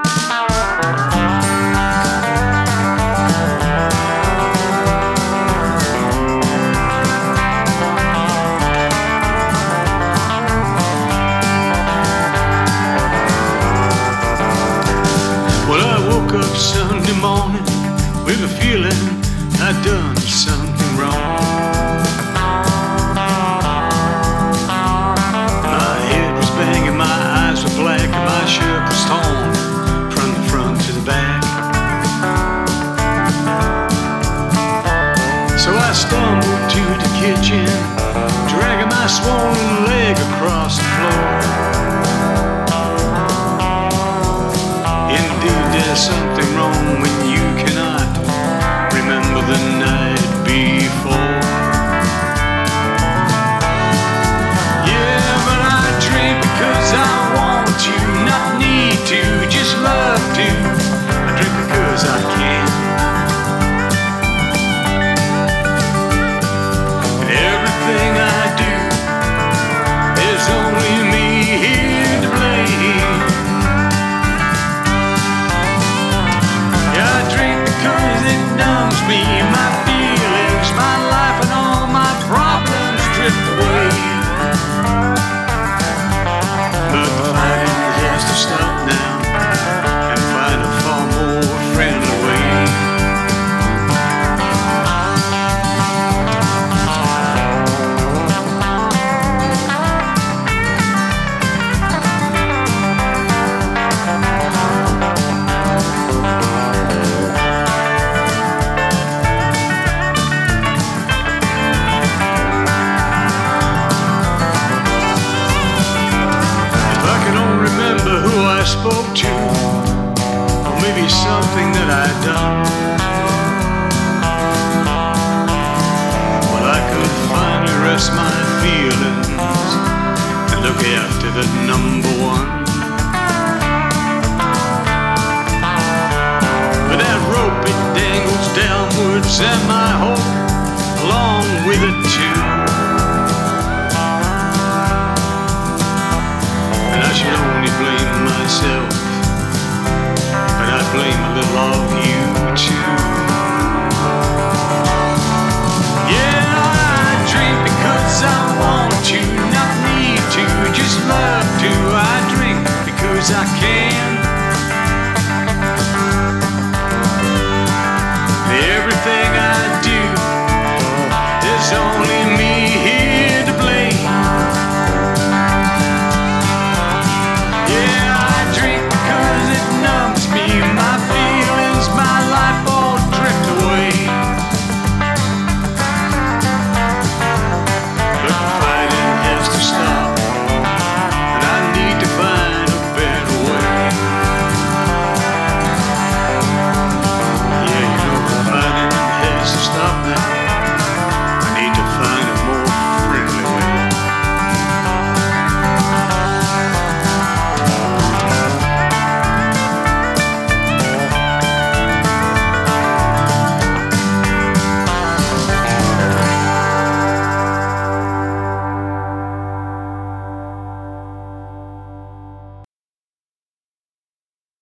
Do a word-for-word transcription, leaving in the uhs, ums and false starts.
Sunday morning with a feeling I'd done something wrong. My head was banging, my eyes were black, and my shirt was torn from the front to the back. So I stumbled to the kitchen, dragging my swollen leg across the floor. Indeed, there's something wrong when you cannot remember the night before. Yeah, but I drink because I want to, not need to, just love to. I drink because I can. And everything I do, there's only me here to blame. Me, my feelings, my life, and all my problems drift away. But the fighting has to stop now and find a far more friendly way. Who I spoke to, or maybe something that I'd done. Well, I could finally rest my feelings and look after the number one. But that rope, it dangles downwards, and my hope along with it too. And I should only blame myself, but I blame a little of you too. Yeah, I drink because I want to, not need to, just love to. I drink because I can.